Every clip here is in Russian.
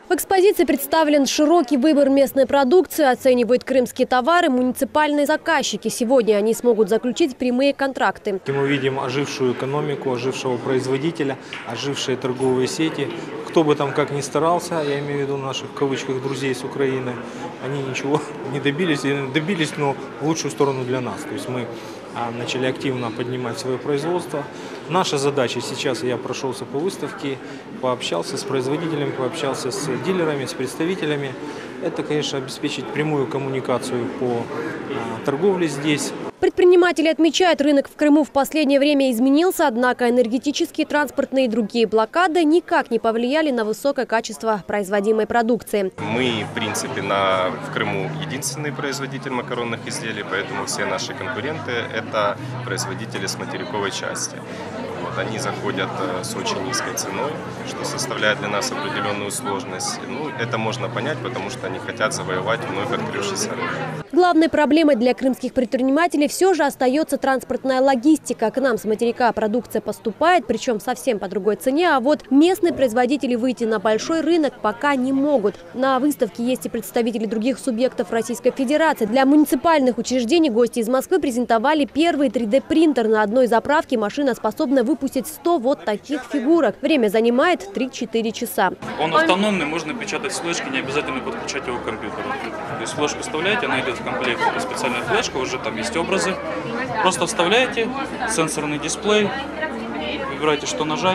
В экспозиции представлен широкий выбор местной продукции, оценивают крымские товары муниципальные заказчики. Сегодня они смогут заключить прямые контракты. Мы видим ожившую экономику, ожившего производителя, ожившие торговые сети. Кто бы там как ни старался, я имею в виду наших в кавычках друзей с Украины, они ничего не добились, но в лучшую сторону для нас. То есть мы начали активно поднимать свое производство. Наша задача сейчас, я прошелся по выставке, пообщался с производителями, пообщался с дилерами, с представителями. Это, конечно, обеспечить прямую коммуникацию по торговле здесь. Предприниматели отмечают, рынок в Крыму в последнее время изменился, однако энергетические, транспортные и другие блокады никак не повлияли на высокое качество производимой продукции. Мы, в принципе, в Крыму единственный производитель макаронных изделий, поэтому все наши конкуренты – это производители с материковой части. Они заходят с очень низкой ценой, что составляет для нас определенную сложность. Это можно понять, потому что они хотят завоевать вновь открывшийся рынок. Главной проблемой для крымских предпринимателей все же остается транспортная логистика. К нам с материка продукция поступает, причем совсем по другой цене, а вот местные производители выйти на большой рынок пока не могут. На выставке есть и представители других субъектов Российской Федерации. Для муниципальных учреждений гости из Москвы презентовали первый 3D-принтер. На одной заправке машина способна выпустить 100 вот таких фигурок. Время занимает 3-4 часа. Он автономный, можно печатать с флешки, не обязательно подключать его к компьютеру. То есть флешку вставляете, она идет в комплект, это специальная флешка, уже там есть образы. Просто вставляете сенсорный дисплей, выбираете, что нажать,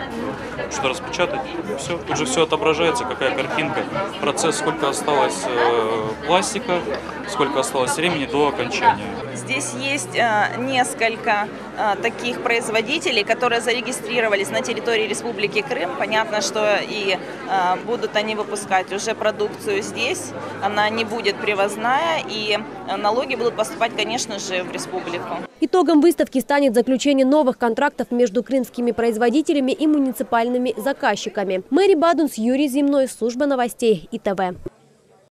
что распечатать. Все. Тут же все отображается, какая картинка, процесс, сколько осталось пластика, сколько осталось времени до окончания. Здесь есть несколько таких производителей, которые зарегистрировались на территории Республики Крым. Понятно, что и будут они выпускать уже продукцию здесь. Она не будет привозная, и налоги будут поступать, конечно же, в республику. Итогом выставки станет заключение новых контрактов между крымскими производителями и муниципальными заказчиками. Мэри Бадунс, Юрий Земной, служба новостей ИТВ.